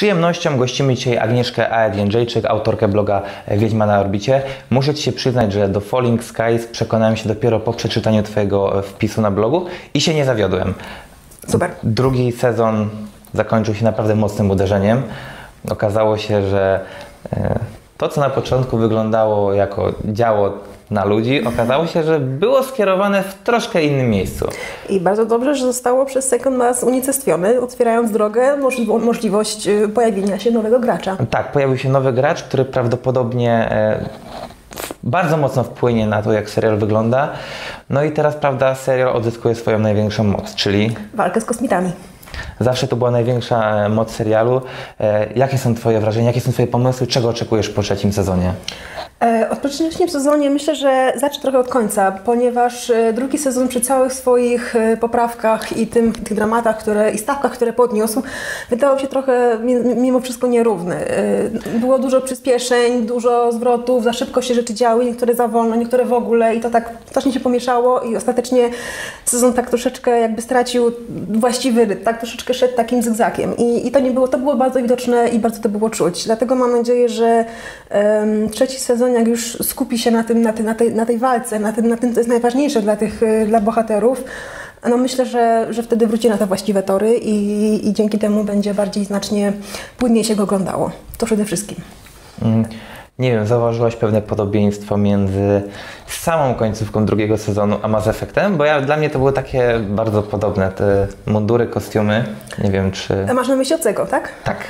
przyjemnością gościmy dzisiaj Agnieszkę Aed-Jędrzejczyk, autorkę bloga Wiedźma na orbicie. Muszę Ci się przyznać, że do Falling Skies przekonałem się dopiero po przeczytaniu Twojego wpisu na blogu i się nie zawiodłem. Super. Drugi sezon zakończył się naprawdę mocnym uderzeniem. Okazało się, że to, co na początku wyglądało jako dzieło na ludzi, okazało się, że było skierowane w troszkę innym miejscu. I bardzo dobrze, że zostało przez Second Mass unicestwione, otwierając drogę, możliwość pojawienia się nowego gracza. Tak, pojawił się nowy gracz, który prawdopodobnie bardzo mocno wpłynie na to, jak serial wygląda. No i teraz, prawda, serial odzyskuje swoją największą moc, czyli walkę z kosmitami. Zawsze to była największa moc serialu. Jakie są Twoje wrażenia, jakie są Twoje pomysły, czego oczekujesz po trzecim sezonie? Po trzecim sezonie myślę, że zacznę trochę od końca, ponieważ drugi sezon przy całych swoich poprawkach i tych dramatach i stawkach, które podniósł, wydawał się trochę mimo wszystko nierówny. Było dużo przyspieszeń, dużo zwrotów, za szybko się rzeczy działy, niektóre za wolno, niektóre w ogóle i to tak strasznie się pomieszało i ostatecznie sezon tak troszeczkę jakby stracił właściwy rytm, tak troszeczkę szedł takim zygzakiem i to było bardzo widoczne i bardzo to było czuć. Dlatego mam nadzieję, że trzeci sezon, jak już skupi się na tej walce, na tym, co jest najważniejsze dla bohaterów, no myślę, że wtedy wróci na te właściwe tory i dzięki temu będzie znacznie płynniej się go oglądało. To przede wszystkim. Nie wiem, zauważyłaś pewne podobieństwo między samą końcówką drugiego sezonu a Mass Effectem? Bo dla mnie to były takie bardzo podobne, te mundury, kostiumy. Nie wiem, czy... A masz na myśli Ocego, tak? Tak.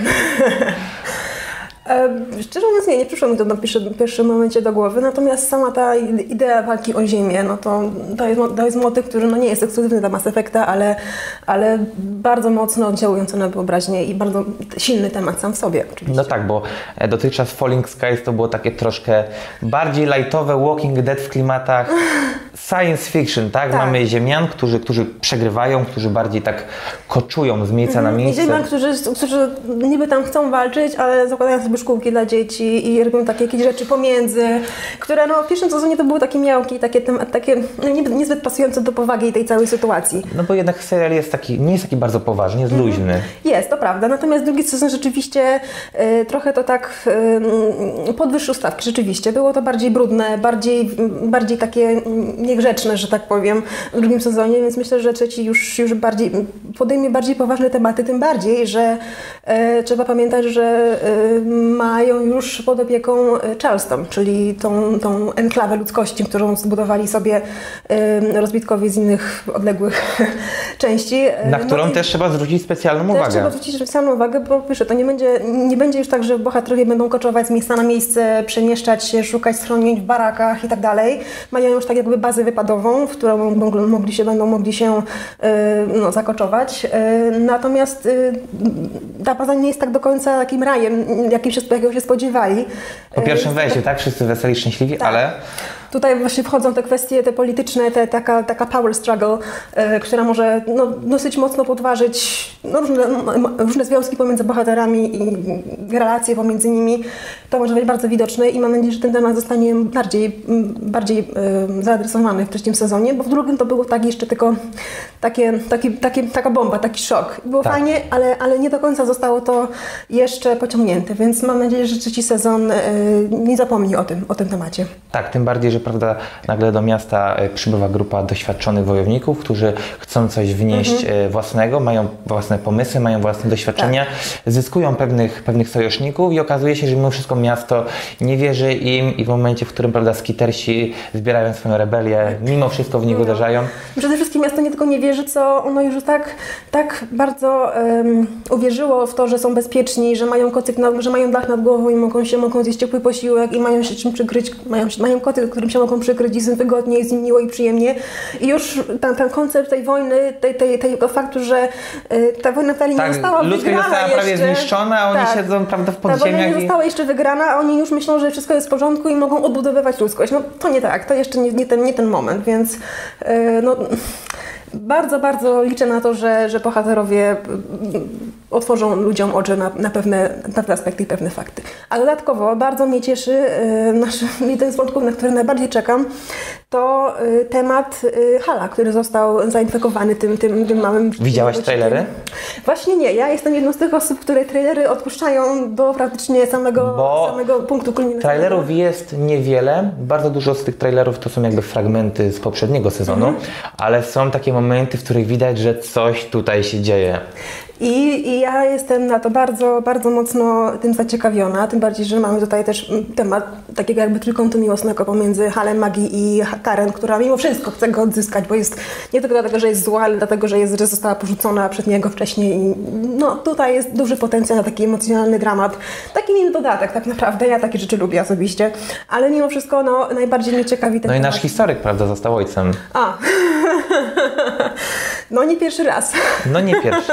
Szczerze mówiąc nie przyszło mi to na pierwszym momencie do głowy, natomiast sama ta idea walki o ziemię, no to jest motyw, który nie jest ekskluzywny dla Mass Effecta, ale bardzo mocno oddziałujący na wyobraźnię i bardzo silny temat sam w sobie oczywiście. No tak, bo dotychczas Falling Skies to było takie troszkę bardziej lightowe Walking Dead w klimatach science fiction, tak? Mamy ziemian, którzy przegrywają, którzy bardziej tak koczują z miejsca na miejsce. I ziemian, którzy niby tam chcą walczyć, ale zakładają sobie szkółki dla dzieci i robią takie jakieś rzeczy pomiędzy, które w pierwszym sezonie to były takie miałki, takie niezbyt pasujące do powagi tej całej sytuacji. No bo jednak serial nie jest taki bardzo poważny, jest luźny. Jest, to prawda. Natomiast drugi sezon rzeczywiście trochę to tak podwyższył stawki. Rzeczywiście. Było to bardziej brudne, bardziej takie niegrzeczne, że tak powiem, w drugim sezonie, więc myślę, że trzeci już podejmie bardziej poważne tematy, tym bardziej, że trzeba pamiętać, że mają już pod opieką Charleston, czyli tą enklawę ludzkości, którą zbudowali sobie rozbitkowie z innych odległych części. Na którą też trzeba zwrócić specjalną uwagę. Trzeba zwrócić specjalną uwagę, bo to nie będzie już tak, że bohaterowie będą koczować z miejsca na miejsce, przemieszczać się, szukać schronień w barakach i tak dalej. Mają już tak jakby bazę wypadową, w którą będą mogli się zakoczować. Natomiast ta baza nie jest tak do końca takim rajem, jakiego się spodziewali. Po pierwszym wejściu, tak? Wszyscy weseli, szczęśliwi, tak. Ale... Tutaj właśnie wchodzą te kwestie polityczne, taka power struggle, która może dosyć mocno podważyć różne związki pomiędzy bohaterami i relacje pomiędzy nimi. To może być bardzo widoczne i mam nadzieję, że ten temat zostanie bardziej zaadresowany w trzecim sezonie, bo w drugim to było tak jeszcze tylko taka bomba, taki szok. Było fajnie, ale nie do końca zostało to jeszcze pociągnięte, więc mam nadzieję, że trzeci sezon nie zapomni o tym temacie. Tak, tym bardziej, że prawda, nagle do miasta przybywa grupa doświadczonych wojowników, którzy chcą coś wnieść własnego, mają własne pomysły, mają własne doświadczenia, zyskują pewnych sojuszników i okazuje się, że mimo wszystko miasto nie wierzy im i w momencie, w którym prawda, skitersi zbierają swoją rebelię, mimo wszystko w nich uderzają. Przede wszystkim miasto nie tylko nie wierzy, co ono już tak bardzo uwierzyło w to, że są bezpieczni, że mają kocyk, że mają dach nad głową i mogą zjeść ciepły posiłek i mają się czym przykryć, mają koty, którym się mogą przykryć i z tym wygodnie, jest im miło i przyjemnie. I już ten koncept tej wojny, tego faktu, że ta wojna wcale nie została wygrana ludzkość została prawie zniszczona, a oni siedzą prawda, w podziemiach. Ta wojna nie została jeszcze wygrana, a oni już myślą, że wszystko jest w porządku i mogą odbudowywać ludzkość. No to nie tak, to jeszcze nie ten moment, więc bardzo, bardzo liczę na to, że bohaterowie otworzą ludziom oczy na pewne aspekty i pewne fakty. A dodatkowo bardzo mnie cieszy, jeden z wątków, na który najbardziej czekam, to temat Hala, który został zainfekowany tym małym... Widziałaś trailery? Właśnie nie. Ja jestem jedną z tych osób, które trailery odpuszczają do praktycznie samego punktu kulminacyjnego. Trailerów jest niewiele. Bardzo dużo z tych trailerów to są jakby fragmenty z poprzedniego sezonu, ale są takie momenty, w których widać, że coś tutaj się dzieje. I ja jestem na to bardzo, bardzo mocno tym zaciekawiona, tym bardziej, że mamy tutaj też temat takiego jakby trójkątu miłosnego pomiędzy Halem, Maggie i Karen, która mimo wszystko chce go odzyskać, bo jest nie tylko dlatego, że jest zła, ale dlatego, że została porzucona przez niego wcześniej. I no, tutaj jest duży potencjał na taki emocjonalny dramat. Taki inny dodatek tak naprawdę, ja takie rzeczy lubię osobiście, ale mimo wszystko no, najbardziej mnie ciekawi ten No i temat. nasz historyk, prawda, został ojcem. A, no nie pierwszy raz. No nie pierwszy.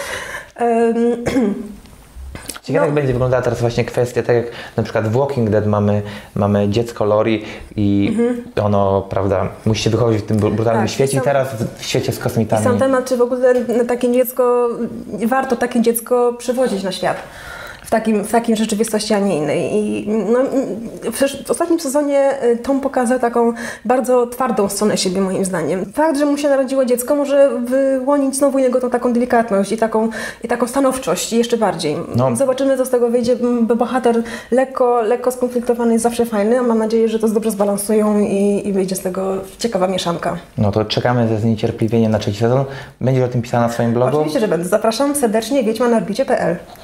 Ciekawe, jak będzie wyglądała teraz właśnie kwestia, tak jak na przykład w Walking Dead mamy dziecko Lori i ono, prawda, musi się wychować w tym brutalnym świecie i teraz w świecie z kosmitami. Sam temat, czy w ogóle warto takie dziecko przywozić na świat. W takiej rzeczywistości, a nie innej. I no, w ostatnim sezonie Tom pokazał taką bardzo twardą stronę siebie, moim zdaniem. Fakt, że mu się narodziło dziecko, może wyłonić znowu jego tą taką delikatność i taką stanowczość jeszcze bardziej. No. Zobaczymy, co z tego wyjdzie, bo bohater lekko skonfliktowany jest zawsze fajny, a mam nadzieję, że to dobrze zbalansują i wyjdzie z tego ciekawa mieszanka. No to czekamy ze zniecierpliwieniem na trzeci sezon. Będziesz o tym pisała na swoim blogu? Oczywiście, że będę. Zapraszam serdecznie, wiedźma na orbicie.pl.